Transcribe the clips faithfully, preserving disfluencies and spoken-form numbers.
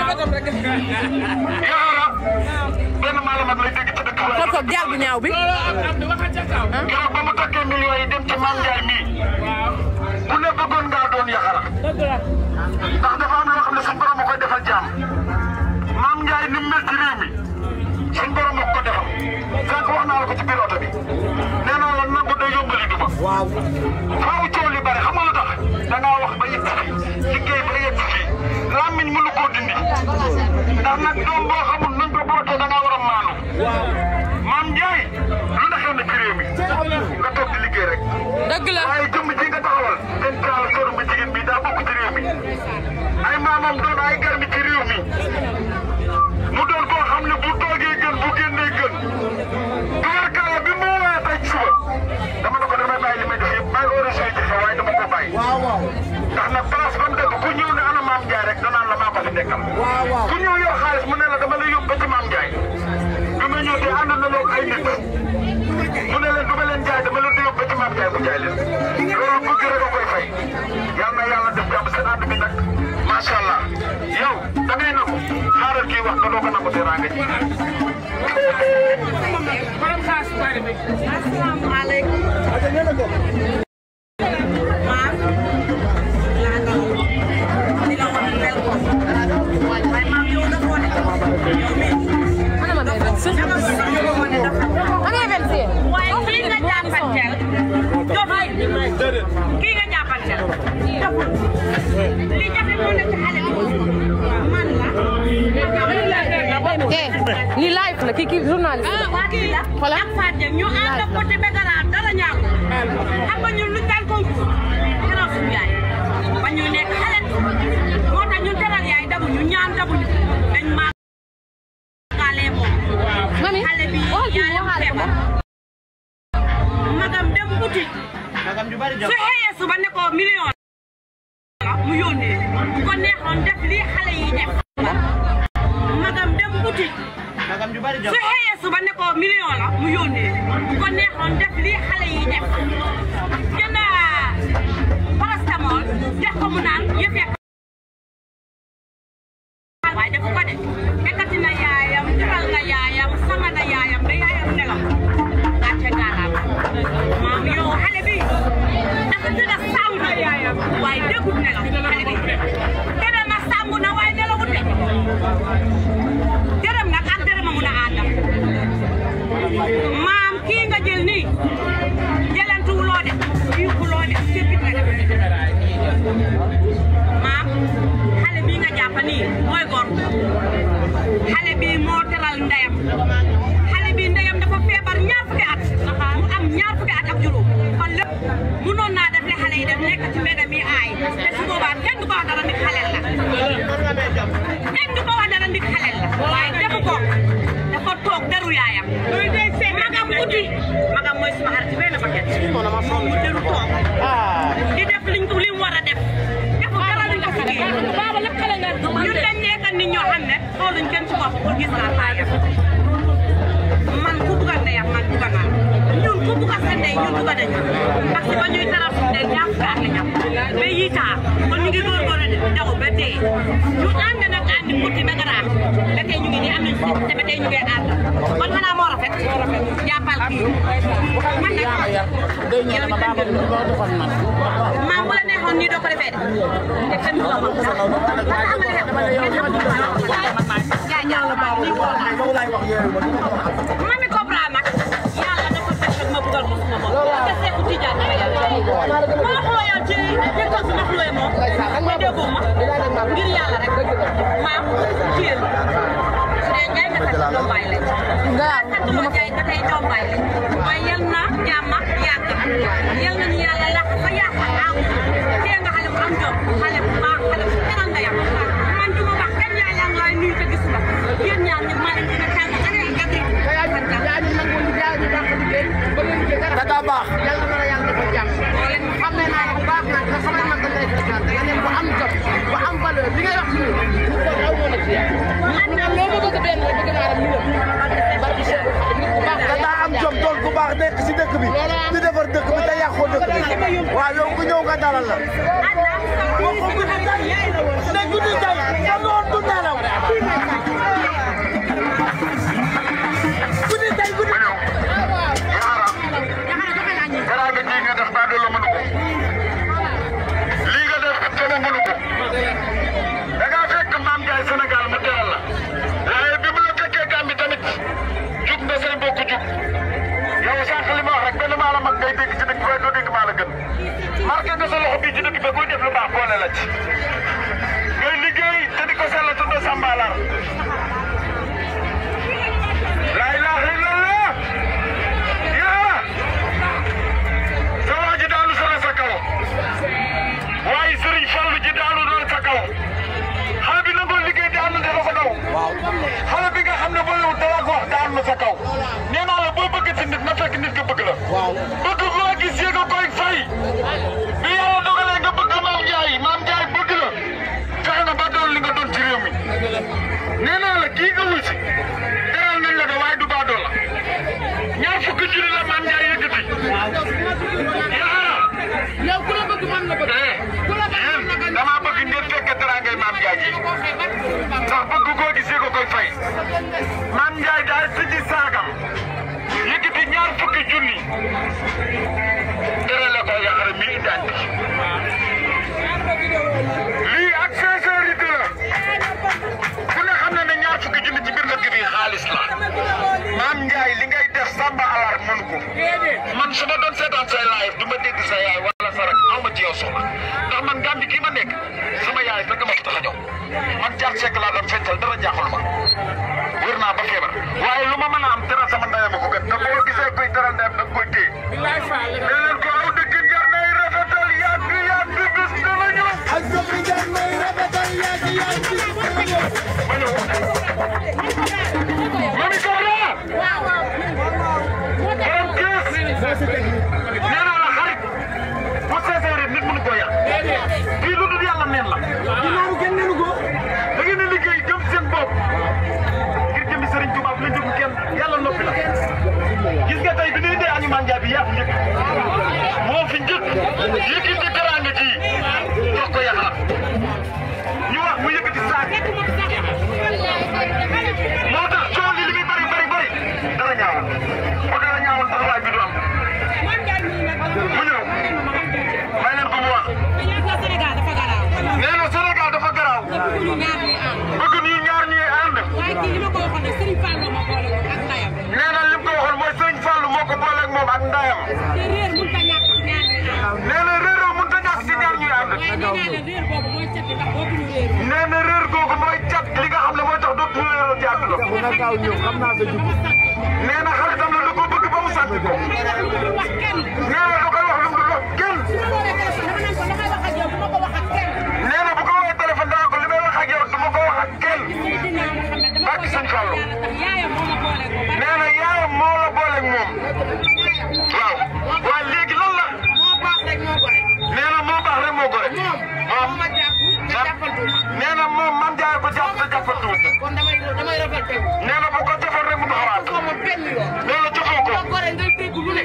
Yaxara benn maalamat lay dégg ci dëkk la. xool ko jaar bu ñaaw bi. keroog ba mu takkee millions yi dem ci Mame Ndiaye mii. ku ne bëggoon ngaa doon Yaxara. ndax dafa am loo xam ne suñu borom a koy defal jaam. Mame Ndiaye ni mu mel ci réew mi suñu borom a ko defal. sànq wax naa la ko ci biir oto bi. nee naa la nangu day yóbbali duma. waaw. faaw coow li bari xam nga lu tax da ngaa wax ba yegg fii liggéey ba yegg fii làmmiñ mënu koo dindi. ndax nag doom boo xamul nañ ko bootee da ngaa war a maanu. Mame Ndiaye lu ne xew na ci réew mi nga toog di liggéey rek. dëgg la waaye jëmm ji nga taxawal seen taal sóoru bu jigéen bi daa bokk ci réew mi ay maamam doon ay garmi ci réew mi mu doon koo xam ne bu toogee gën bu génnee gën tubarkalla bi mu woowee tey suba dama ne ko damay bàyyi li may def yëpp bàyyi origine yi joxe waaye dama ko bàyyi. ndax nag place ba mu dëkk ku ñëw ne ana Mame Ndiaye rek danaan la maa ko fi nekkal. ku ñëw yor xaalis mu ne la dama lay yóbbu ba ci Mame Ndiaye bi ma ñëw te ànd na loog ay nit mu ne leen du ma leen jaay dama leen di yóbbu ba ci Mame Ndiaye mu jaay leen loolu bëgg rek a koy fay yal na yàlla def jàmm seen ànd bi nag macha allah yow da ngay nangu xaaral kii wax nga doo ko nangu teraanga ji. asalaamaaleykum. kii nga jàppanteel doful li jafe moo nekk ci xale man la lii live la kii kii journaliste la. ah kii la ak Fatou ñu ànd ak côté Begara dara ñaaw xam nga ñun lu daan ko teral suñu yaay ba ñu nekk xale moo tax ñun teral yaay dabuñu ñaan dabuñu dañ maagalee moom xale bi yaayam feebar magam dem uti su xëyee suba ne ko million la mu yónnee bu ko neexoon def lii xale yi def magam dem uti su xëyee suba ne ko million la mu yónnee bu ko neexoon def lii xale yi def jënd paracétamol def ko mu naan yëf ya waaye defu ko de ekkati na yaayam defal na yaayam sama na yaayam ba yaayam nelaw gàcce gaalaam maam yow xale bi dafa tëdd a sàngu na yaayam waaye déggut nelaw xale bi tëdd na sàngu na waaye nelawut de dërëm nag ak dërëm a mun a àndam maam kii nga jël nii jëlantuwuloo de yuuxuloo de sépit nga def maam xale bii nga jàpp nii mooy góor xale bii moo teral ndeyam xale bii ndeyam dafa feebar ñaar fukki at mu am ñaar fukki at ak juróom kon lépp mënoon naa def le xale yi def nekk ci mbedd mi aay te su boobaa kenn du ko wax dara ndik xaleel la kenn du ko wax dara ndik xaleel la waaye defu ko dafa toog deru yaayam magam uti magam mooy suma xarit benn paquet mu deru toog di def liñ ko li mu war a def defu dara liñ ko liggéey ñun dañ nekk nit ñoo xam ne xooluñ kenn ci bopp pour gis naa taayam man ku bugg a ndeyam man bugg a naan ñun ku bugg a sa ndey ñun bugg a dañu parce que ba ñuy taral suñu ndey ñaar fukki at la ñam ba yii taa kon ñu ngi góorgóorlu de daw ba tey ñu ànd nag ànd putti ba garaax ba tey ñu ngi nii am nañ si te ba tey ñu ngi ànd kon xanaa moo rafet jàppal kii man nag yow maa bu la neexoon nii doo ko defee de te kenn du la wax sax mami Cobra nag yàlla dafa fekk ma bugal ko suma bopp te Seexu Tijaan dama yàlla ma xooyal ci jëkkal suma xulooy moom ma déggoo ma ngir yàlla rek maam kiyel su dee njaay nga tax doom bàyyi lañ sant ma njaay nga tey doom bàyyi lañ waaye yal na jàmm yàgg yal nañu yàlla làq ba yàq am tee nga xale bu am jom xale bu baax xale bu teral nga yam man du ma wax kenn yaay yaa ngi lay nuyu te gis nga yéen ñaar ñëpp maa leen dina tàng ana gati da daa baax yàlla na la yàlla dafa jàmm xam ne naa la bu baax nag nga xam ne man da ngay def nga nekk bu am jom bu am valeur li ngay wax nii bu ko aw moo na ci yàlla loo ma bëgg benn bëgg naa la ñu barki Cheikh da daa am jom doon ku baax nekk si dëkk bi di defar dëkk bi te yàqoo dëkk bi waaw yow ku ñëw nga dalal la boo ko guddi tey ne guddi tey sa noon du nelaw boole la ci ngay liggéey te di ko sell tudd Sambalar la ilaha illallah yaa sa waa ji daanu sala sa kaw waaye Serigne Fallou ji daanu doon sa kaw xale bi nangoo liggéey daanu dafa ko daw xale bi nga xam ne boo yow dara ko wax daanu sa kaw nee naa la boo bëgg ci nit na fekk nit nga bëgg la bëgg koo gis yéeg a koy fay bi yàlla dogalee nga bëgg Maam Ndiaye Maam Ndiaye bëgg la fexe nga ba doon li nga doon ci réew mi nee naa la kii nga wusi teral nañ la ko waaye du baadoo la ñaar fukki junni la Maam Ndiaye yëkkati yaa yow ku la bëgg mën na bëgg ku la bëgg mën na bëgg dama bëgg ngeen fekk dara ngay Maam Ndiaye ji ndax bëgg koo gis yéeg a koy fay Maam Ndiaye daal tëji saagam yëkkati ñaar fukki junni tere la ko yaxare mi daan lii ak sincérité la ku ne xam na ne ñaar fukki junni ci biir dëkk bi xaalis la Maam Ndiaye li ngay def Samba Alar mënu ko man su ma doon seetaan say live du ma dégg sa yaay wala sa rak aw ma ci yow soxla ndax man Gambie kii ma nekk sama yaay fekk ma fi tax a ñëw man jaar sekk laa doon feccal dara jaaxul ma wér naa ba feebar waaye lu ma mën a am teral sama ndeyam ko gën te boo gisee kuy teral ndeyam da nga koy téye leen ko aw dëkk jar nay rafetal yàgg yàgg bis dana ñëw ak dëkk jar nay rafetal yàgg yàgg ma ñëw mami Kabra borom kees nee naa la xarit bu sincère nit mënu koo yàq kii lu dul yàlla neen la dinaaru kenn neenu ko da ngeen di liggéey jëm seen bopp ngir jëmi Serigne Touba bu leen déglu kenn yàlla noppi la gis nga tey bi ñuy dee añu Maam Ndiaye bi yaa fi njëkk moo fi njëkk yëkkati teraanga ji jox ko yàlla ñu wax mu yëkkati saak moo tax coow li li muy bari bari bari dara ñaawal bu dara ñaawal taxawaay bi du am mu ñëw may leen ko mu wax nee na Sénégal dafa garaaw bëgg ñu ñaar ñuy ànd nee na lim ko waxoon mooy Serigne Fallou moo ko boole ak moom ak ndayam nee na réeroo mënut a ñàkk ci ñaar ñuy ànd nee na réer googu mooy cat li nga xam ne mooy tax dootu réeroo ci àdduna nee na xaritam la da ko bëgg ba mu sant ko nee na da koy wax lu mu dul wax kenn nee na bu ko woowee téléphone dana ko li may wax ak yow du ma ko wax ak kenn barke Sëñ Fallou nee na yaayam moo la booleeg moom waaw waaye léegi lan la nee na moo baax rek moo gore moom nee na moom Maam Ndiaye ko jàpp te jàppantuwul nee na bu ko defoon rek mu taxawaat nee na jëfoo ko nee na ngay dégg lu ne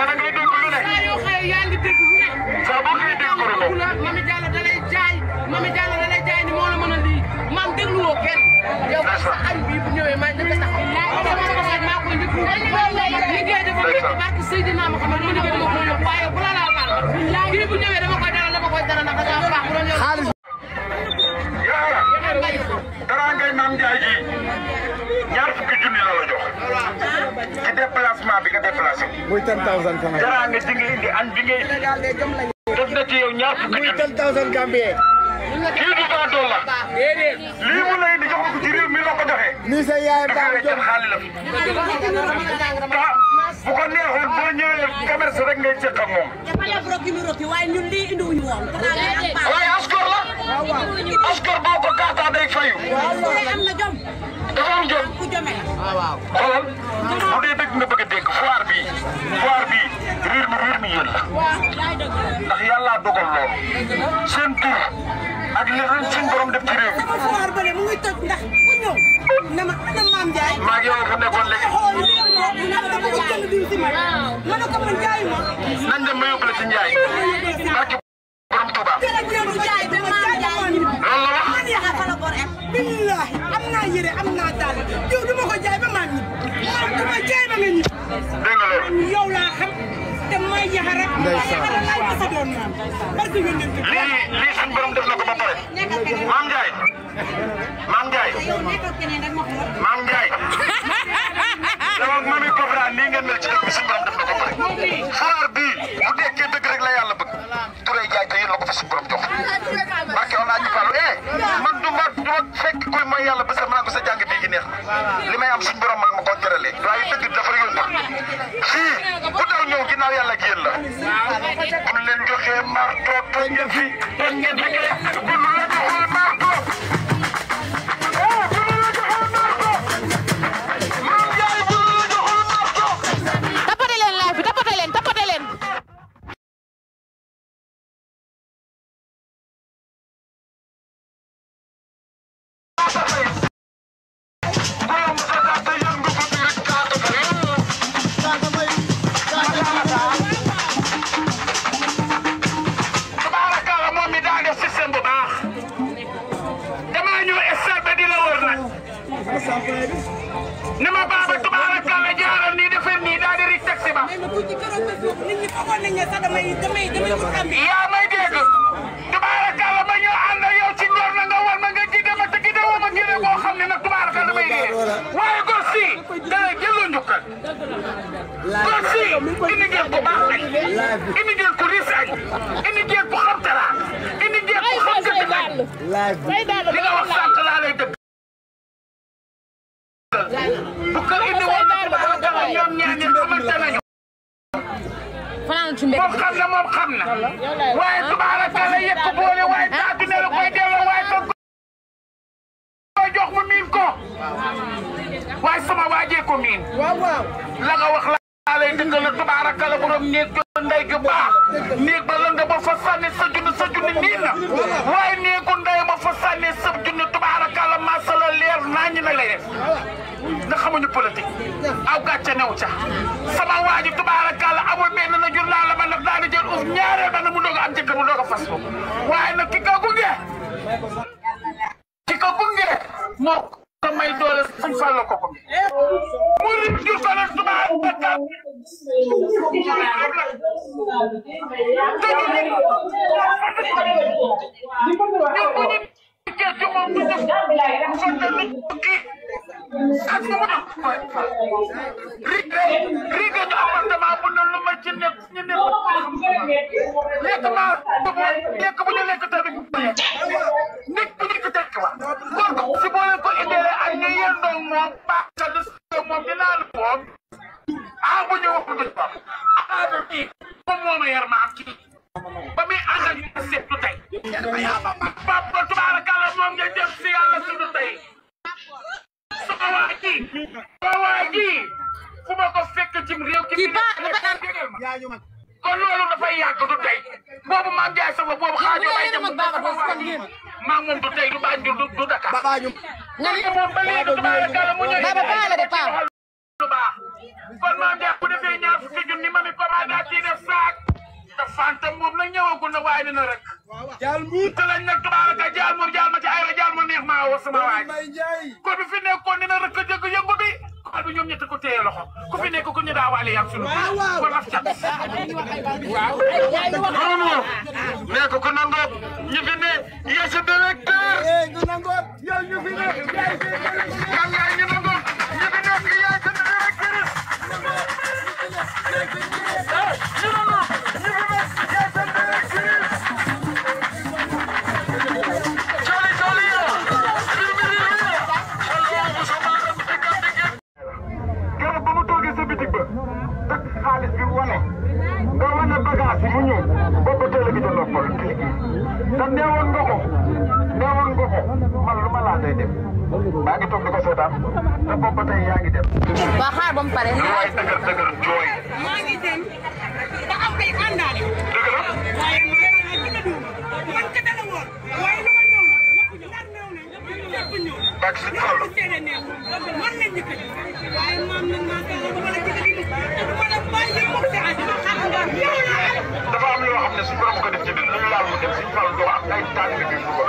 saa boo xëyee dégg ko rek Mami Diallo da lay jaay Mami Diallo da lay jaay ni moo la mën a lii maam dégluwoo kenn yow sa añ bi bu ñëwee maa njëkk a taxaw maa koy njëkk liggéey dafa métti barke Seydina Muhammad mu liggéey dama koy yóbbu waaye bu la laal laal kii bu ñëwee dama koy dalal dama koy dalal ndax da ngaa baax bu doon yow dara ngay Maam Ndiaye ji ñaar fukki junni la la jox ci déplacement bi nga déplacé muy ten thousand kana dara nga ji nga indi añ bi ngay def na ci yow ñaar fukki junni muy ten thousand Gambie kii du baa dool la lii mu lay indi jox ko ci réew mi la ko joxee nii sa yaay dafa baam weccal xaalis la bu ko neexoon boo ñëwee commerce rek ngay seq ak moom waaye ñun lii indiwuñu woon. waaye askor la askor boo ko gàttaa day fayu am na jom. dafa am jom ku jome la. xoolal bu dee dëgg nga bëgg a dégg foire bii foire bii riir mi riir mi yéen la ndax yàlla dogal lool seen tur ak li ren suñ borom def ci réew mi. dafa foire bële mu ngi toj ndax ku ñëw ne ma ana Maam Ndiaye. maa ngi yow fa nekkoon léegi. xool li nga wax dama ko jënd diw si ma. ma ne ko man jaayu ma. nañ dem ma yóbbu la ci Ndiaye. barke borom Touba. loolu jaay ba Maam Ndiaye. loolu la wax. man yaakaar fa la bor am. billahi am naa yére am naa daal diw du ma ko jaay ba maa ñib. man du ma jaay ba nga ñib. dégg nga loolu. yow laa xam te may yaxa rek. yaxa la laay masa doon naan. parce que ngeen dem lii lii suñ borom def na ko ba pare. Maam Ndiaye. Maam Ndiaye. Maam Ndiaye. yow ak Mami Kabra nii ngeen mel ci dëkk bi suñ borom def na ko ba pare. xaar bii bu dekkee dëgg rek la yàlla bëgg. turee jaay te yéen la ko fa suñ borom jox. ma ma fekk kuy mooy yàlla bés ma ko sa jàng bii gi neex na li may am suñu borom mag ma ko jëralee waaye dëgg dafa yombul fii ku daw ñëw ginnaaw yàlla ak yéen la bu leen joxee marto toj ngeen fi toj ngeen fi bu nu la joxee marto ni ma baaba tubaarkalla jaaral nii defar nii daal di rik taxi ba yaa may dégg tubaarkalla ma ñëw ànd ak yow ci ñor na nga war ma nga gide ma te gide woo ma gide boo xam ne nag tubaarkalla may dee waaye gor si dana jëloo njukkal gor si indi ngeen ko baax añ indi ngeen ko riis añ indi ngeen ko xam tara indi ngeen ko xam gëdd añ li nga wax sànq laa lay dëgg bu ko indi woon tubaarkalla ñoom ñaar ñi xamante nañu moom xam na moom xam na waaye tubaarkalla yëkk boole waaye taatu ne la koy delloo waaye toog koy jox mu miin ko waaye sama waajee ko miin la nga wax laa lay dëggal la tubaarkalla borom néeg ndey gi baax néeg ba la nga ba fa sànni sa junni sa junni niin na waaye néegu ndey ba fa sànni sa junni tubaarkalla masala leer naa ñi na lay def nga xamuñu politique aw gàcce new ca sama waa ji tubaarkalla amul benn na jur laa la ma nag daal di jël uuf ñaareel ba nag mu doog a am jëkkër mu doog a fas ko waaye nag ki ko gunge ki ko gunge moo ko may doole suñ fàllu ko ko mu rik jur ko nag tubaarkalla ak mu dem Riga Riga ñu appartement bu ne lu ma ci nekk ñu ne lekk ma lekk bu ñu lekk tamit nit bu ñu ko tekk wa kon si boo leen ko indee ak ñu yendoo moom baaxal de moom dinaa la moom ah bu ñu wax du ba ah bi moom moo ma yar ma am ci ba muy ànd ak ñu seet du tey papa tubaarkalla moom nga jëm si yàlla suñu tey sama waa ji sama waa ji fu ma ko fekk ci réew ki kon loolu dafay yàgg du tey boobu maam Ndiaye sama boobu xaajoo ay dem maa moom du tey du Banjul du Dakar moom ba léegi tubaarkalla mu ñëw lu baax kon maam Ndiaye bu defee ñaar fukki junni ma mi commande ci def saak te fanta moom la ñëwagul na waaye dina rek jaal mu te lañ nag tubaaraka jaal moom jaal ma ci ay la jaal ma neex maa woo sama waay kon bi fi nekkoon dina rek jëgg yëngu bi xol bi ñoom ñett ko téye loxo ku fi nekk ku ñu daa waale yam sunu ko laf cat waaw nee ko ku nangoog ñu fi ne yaa sa directeur ñu nangoog yow ñu fi ne kan nga ñu nangoog ñu fi nekk yaa sa directeur ñu nangoog xaalis bi wane nga wane bagage yi mu ñëw boobu teel a gi doon noppal te neewoon nga ko neewoon nga ko man lu ma laa day dem maa ngi toog di ko seetaan te boobu tey yaa ngi dem. ba xaar ba mu pare. lu waay dëgër dëgër jooy. maa ngi dem ba am kay àndaale. dëgg la. waaye mu yore na gën a dugg man ka dala woon waaye lu ma ñëw na ndax ñëw na ñëpp ñëw na. bàcc si tool. man lañ ñu ko def waaye maam nag maa ngi dama la ci def dama la bàyyi mu fi ak dama xam nga dafa am yoo xam ne suñu borom ko def ci biir lu laal mu dem suñu fal doo am ay taalibe bi bu ko.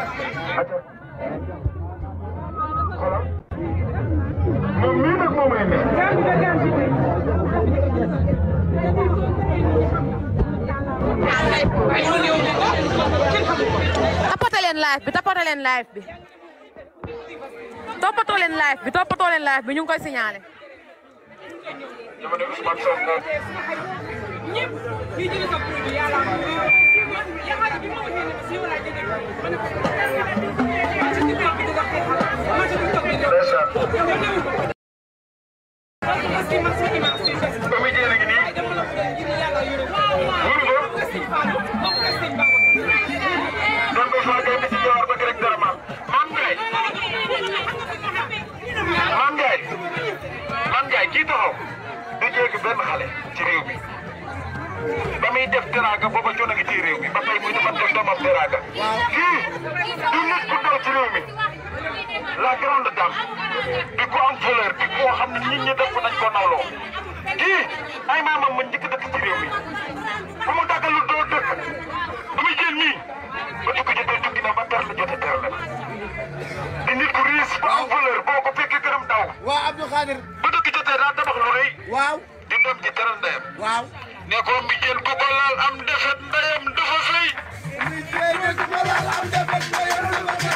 xoolal moom mii nag moom lay nekk. tapote leen live bi tapote leen live bi toppatoo leen live bi toppatoo leen live bi ñu ngi koy signalé. dama ne Ousmane Sonko. ñëpp ñu jël sa produit yàlla La grande dame di ko am valeur di ko xam ne nit ñi def nañ ko nawloo kii ay maamam ma njëkk dëkk ci réew mi bu mu daggalul doo dëkk bu muy jël nii ba tukki jotee tukki na ba ter la jotee ter la di nit ku riis ba am valeur boo ko fekkee gërëm daw. waaw Abdou Khadir. ba tukki jotee daa tabax lu rëy. waaw di doom ci teral ndeyam. waaw. ne ko mi jël ko ko laal am defet ndeyam dafa fay. mi jël ko ko laal am defet ndeyam dafa fay.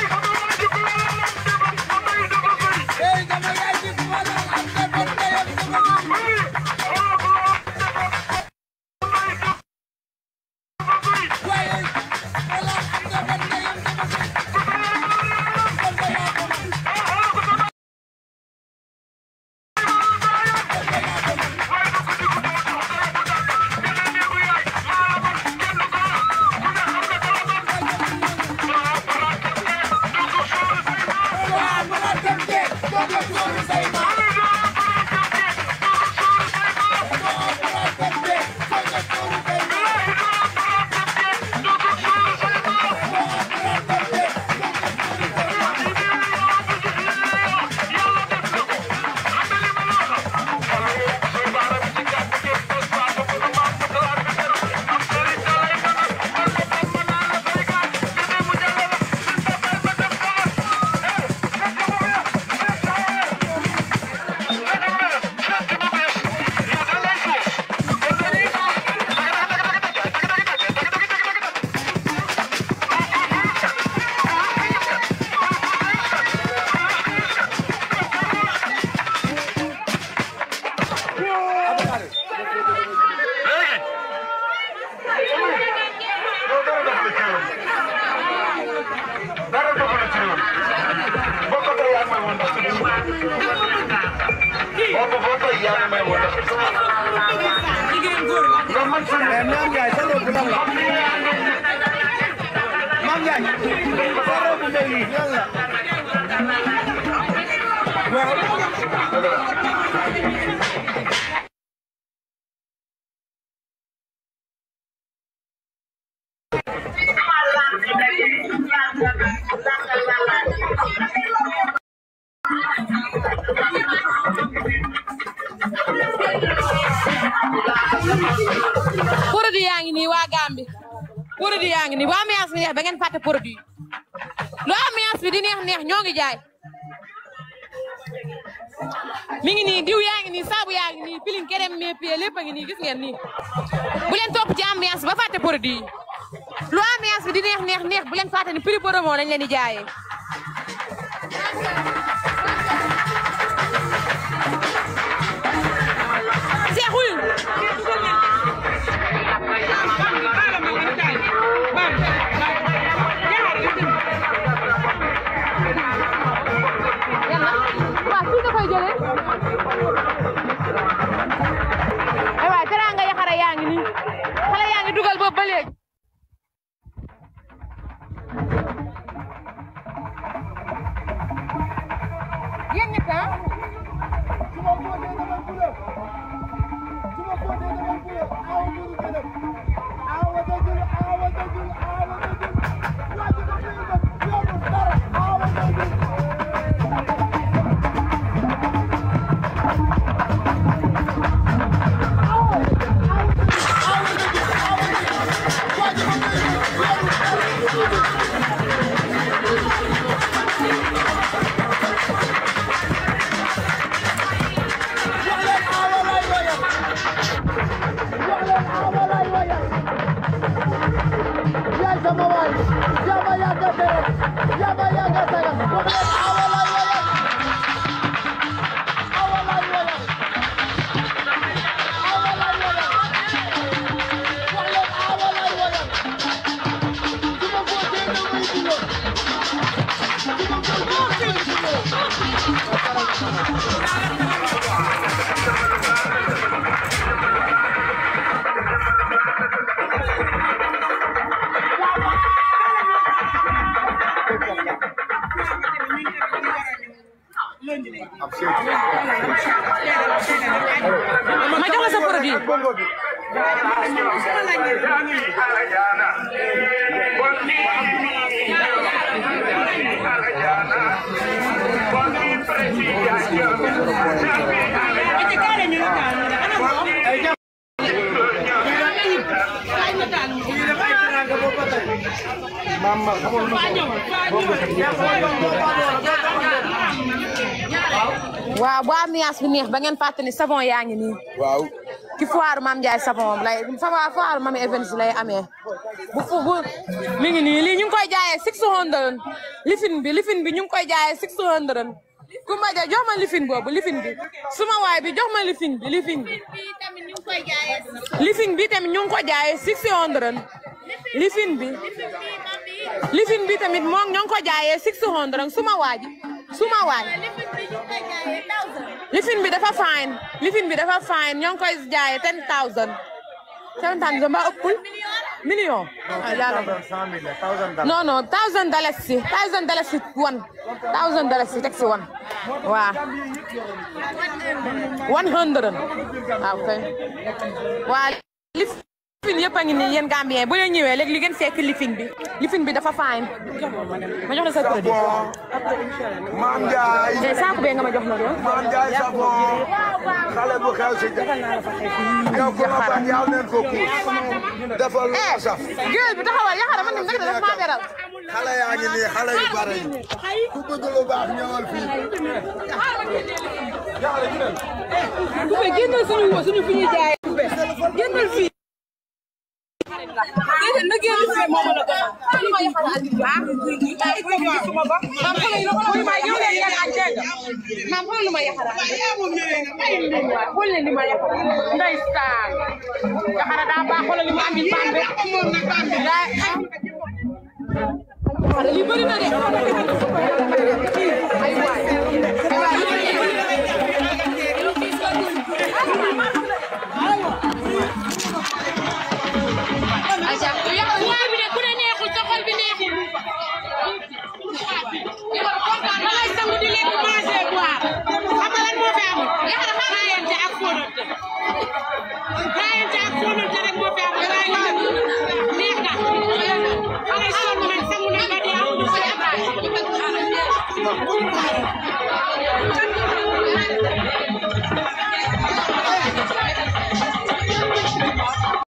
produit yaa ngi nii waa Gambie produit yaa ngi nii waa ambiance bi neex ba ngeen fàtte produit lu ambiance bi di neex neex ñoo ngi jaay mi ngi nii diw yaa ngi nii saabu yaa ngi nii pilin kerem mais pied lépp a ngi nii gis ngeen nii bu leen topp ci ambiance ba fàtte produit lu ambiance bi di neex neex neex bu leen fàtte ni prix promo lañ leen di jaayee Come ma jox la sa produit. waaw bu ambiance bi neex ba ngeen fàtte ni savon yaa ngi nii. waaw. ci foire Mame Ndiaye savon lay foire Mami Events lay amee bu fu bu mi ngi nii lii ñu ngi koy jaayee six hundred lifin bi lifin bi ñu ngi koy jaayee six hundred Kumba ja jox ma lifin boobu lifin bi suma waay bi jox ma lifin bi lifin bi lifin bi tamit ñu ngi ko jaayee six hundred lifin bi lifin bi tamit moom ñu ngi ko jaayee six hundred suma waay suma waay lifin bi dafa fine lifin bi dafa fine ñoo ngi koy jaayee ten thousand ten thousand ba ëppul million non non thousand dollars si thousand dollars si one thousand dollars si teg si one waaw one hundred waaw kay waaw lifin yëpp a ngi nii yéen Gambien bu leen ñëwee léegi li ngeen fekk lifin bi lifin bi dafa fine ma jox la sa produit Mame Ndiaye te saako bee nga ma jox na doon Mame Ndiaye savon xale bu xew si yow ko ma ban yaaw neen ko kuus defal lu saf géel bi taxawal yaxara man nag dafa maa beral xale yaa ngi nii xale yu bare yi ku bëgg lu baax ñëwal fii ku be génnal suñu suñu fi ñuy jaay génnal fii Dede na génn fii moom la ko ma yaxara andi baax ay ko ma suma ba mam xolé yi ko ma ñëw leen ngeen ak dégg mam xol lu ma yaxara ay mbin waay xol leen li ma yaxara ndeysaan yaxara daa baax xol li ma andi bambe yaxara li bari na de ay waay ay waay aja waay bi de ku ne neexul sa xol bi neexul da ngay sangu di lekk manger boire xam nga lan moo fi am yaxara xaayante ak fóonante xaayante ak fóonante rek moo fi am waaye neex na xale sonn nañ sangu nañ ba dee amuñu fay